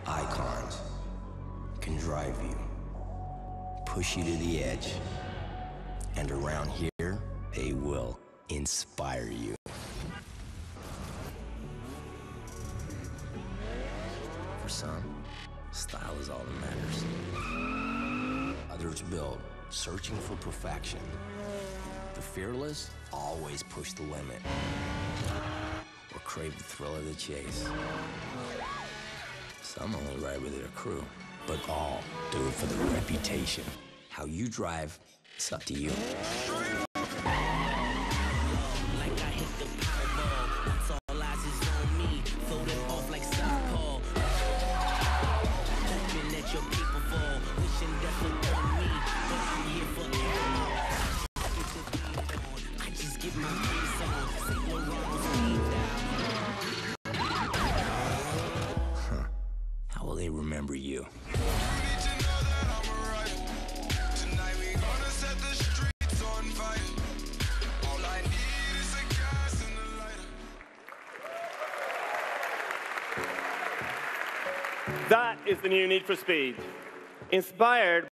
Icons can drive you, push you to the edge, and around here, they will inspire you. For some, style is all that matters. Others build, searching for perfection. The fearless always push the limit, or crave the thrill of the chase. Some only ride with their crew, but all do it for the reputation. How you drive, it's up to you. How will they remember you? That is the new Need for Speed. Inspired